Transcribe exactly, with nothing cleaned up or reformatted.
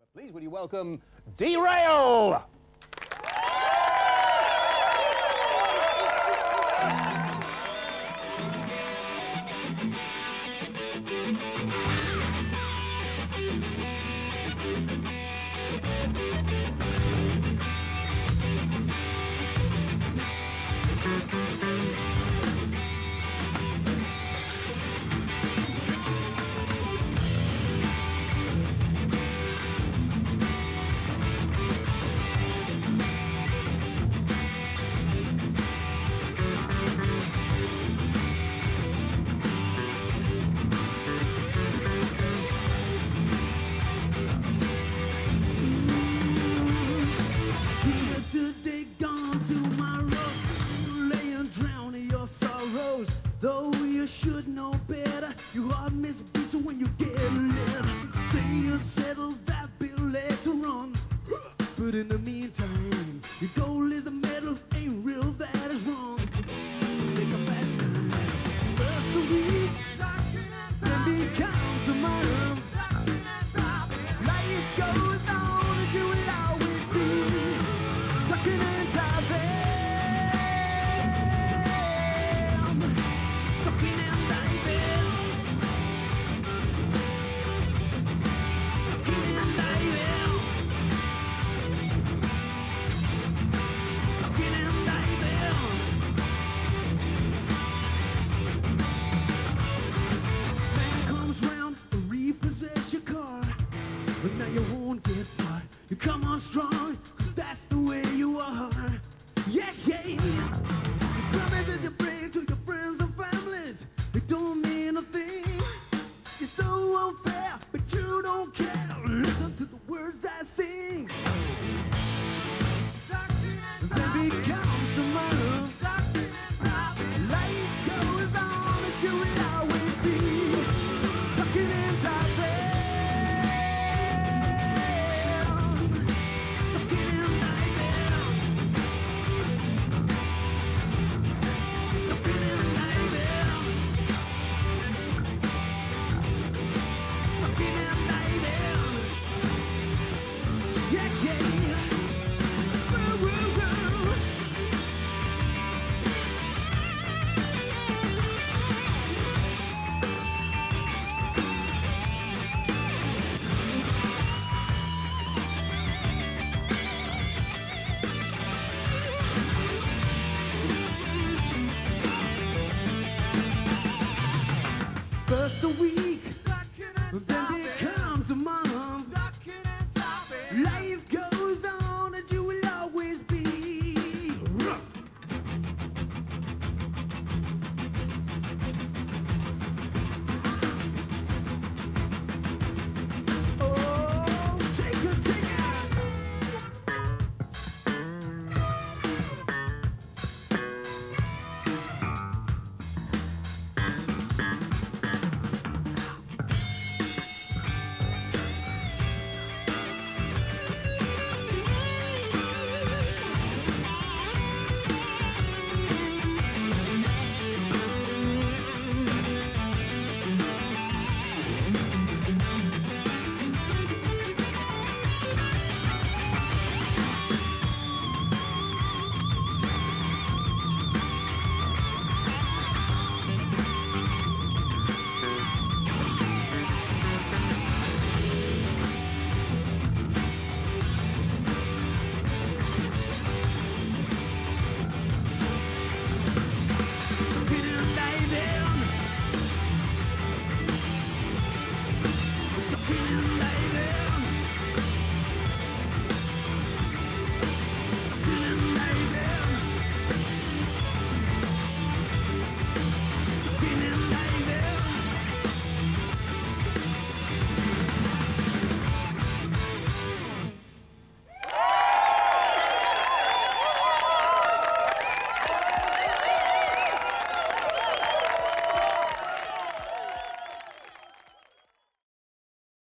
Please would you welcome Derail! Though you should know better, you heart miss beats when you get a letter. Say you settle that bill later on, but in the meantime, your goal is a medal, ain't real, that is wrong. So make a fast time. First the week, then becomes a month. Life goes on as you will always be, tucking and diving. But now you won't get far. You come on strong, 'cause that's the way you are. Yeah, yeah.